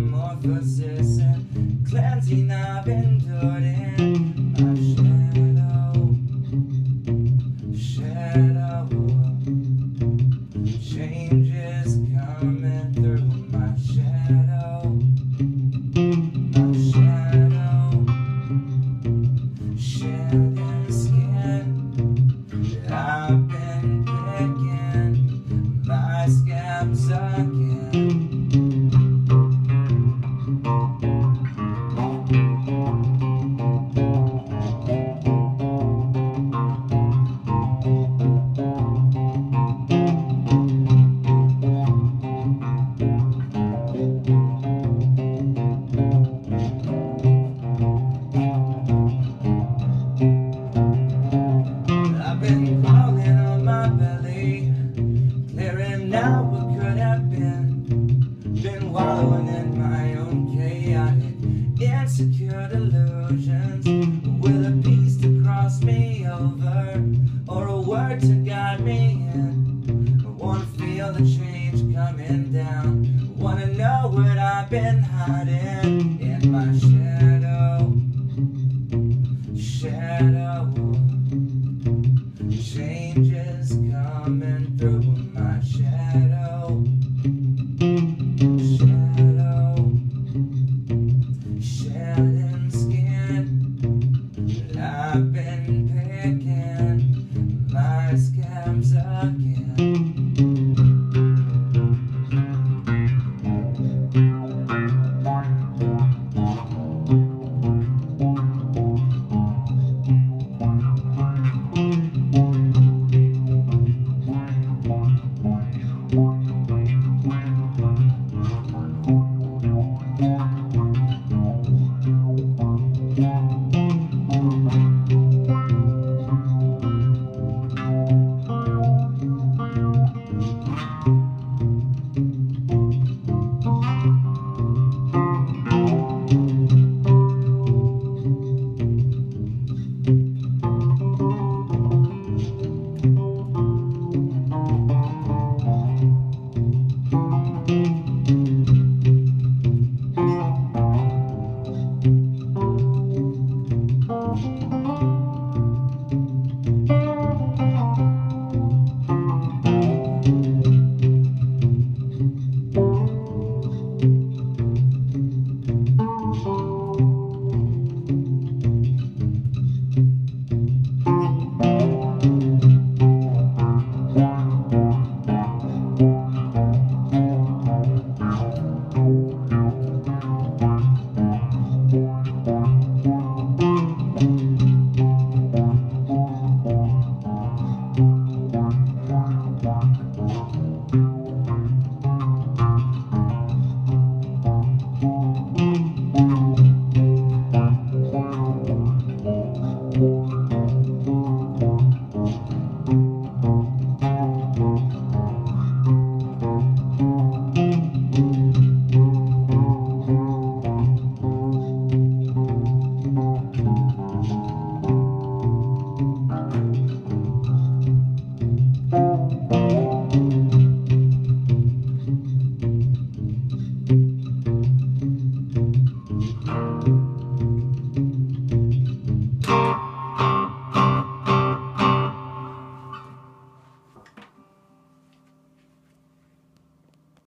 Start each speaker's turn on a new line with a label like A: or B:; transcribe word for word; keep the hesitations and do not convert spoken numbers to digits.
A: metamorphosis and cleansing I've endured in my shadow, shadow. Change is coming through my shadow, my shadow. Shedding skin that I've been picking my scabs again. I've been crawling on my belly, clearing out what could have been. Been wallowing in my own chaotic, insecure delusions, with a piece to cross me over, or a word to guide me in. I wanna feel the change coming down, wanna know what I've been hiding.